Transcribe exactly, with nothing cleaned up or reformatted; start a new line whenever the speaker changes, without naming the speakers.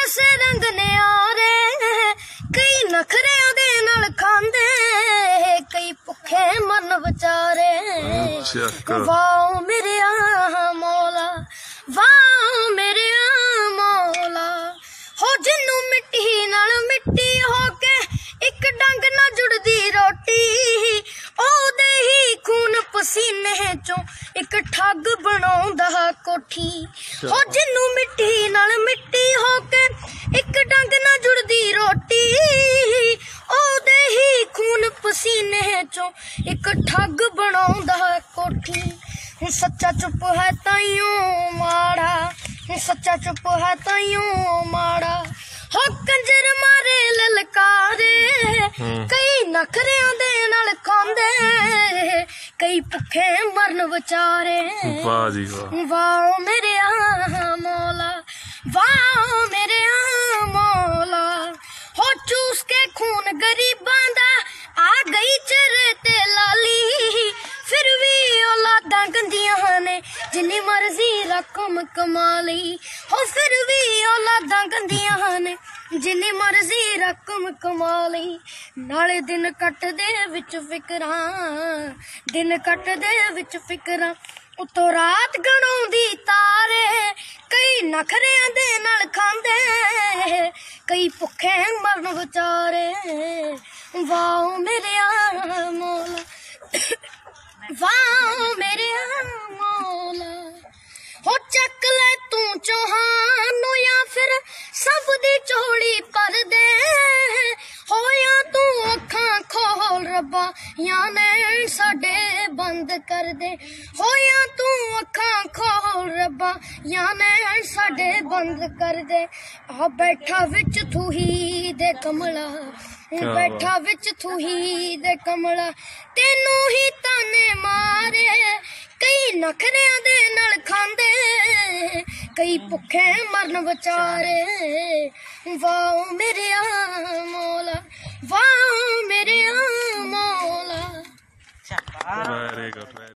से रंग न्यारे कई नखरियां दे नाल खांदे कई भुखे मन बेचारे। वाह मेरे मौला वाह मेरे मौला हो जिन्नू मिट्टी नाल मिट्टी हो के एक डंग ना जुड़दी रोटी ओदे ही खून पसीने चों एक ठग बनाउंदा कोठी। हो जिन्नू मिट्टी नाल मिट्टी हो के एक डंग ना जुड़दी रोटी ओदे ही खून पसीने चों एक ठग बनाउंदा कोठी। सच्चा चुप है ताइयों माड़ा सच्चा चुप है ताइयों माड़ा हो कंजर मारे ललकारे कई नखरियां दे नाल खांदे कई भुखे मरन बेचारे।
वाह जी वाह
वाह मेरे मौला वाह मेरे मौला हो चूस के खून गरीबां दा आ गई चेहरे ते लाली फिर भी औलादां गंदियां ने जिन्नी मर्जी रकम कमा ली। हो फिर भी औलादां गंदियां ने जिन्नी मर्जी रकम कमा ली। नाले दिन कटदे विच फिकरां दिन कटदे विच फिकरां उतो रात गणाउंदी तारे कई नखरियां दे नाल खांदे कई भुखे मरन बेचारे। वाह मेरे मौला वाह मेरे मौला हो चक ले तू चौहानो या फिर सब दी चोली पर दे हो या तू अखां खोल रब्बा या नैन साडे बंद कर दे। हो या तू अखां खोल रब्बा या नैन साडे बंद कर दे। आ बैठा विच तू ही दे कमला बैठा विच तू ही दे कमला तेनू ही ताने मारे कई नखरियां दे नाल खांदे कई भुखे मरन बेचारे। वाह मेरे मौला वाह मेरे मौला।